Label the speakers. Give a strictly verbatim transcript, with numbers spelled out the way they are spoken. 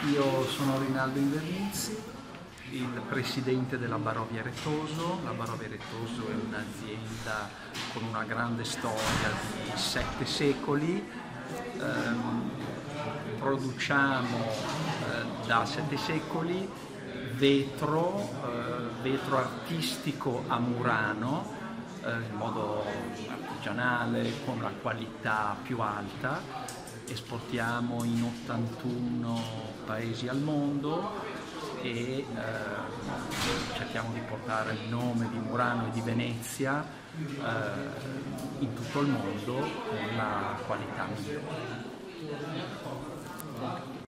Speaker 1: Io sono Rinaldo Invernizzi, il presidente della Barovia Rettoso. La Barovia Rettoso è un'azienda con una grande storia di sette secoli. Ehm, produciamo eh, da sette secoli vetro, eh, vetro artistico a Murano, eh, in modo artigianale, con la qualità più alta. Esportiamo in ottantuno paesi al mondo e eh, cerchiamo di portare il nome di Murano e di Venezia eh, in tutto il mondo con la qualità migliore.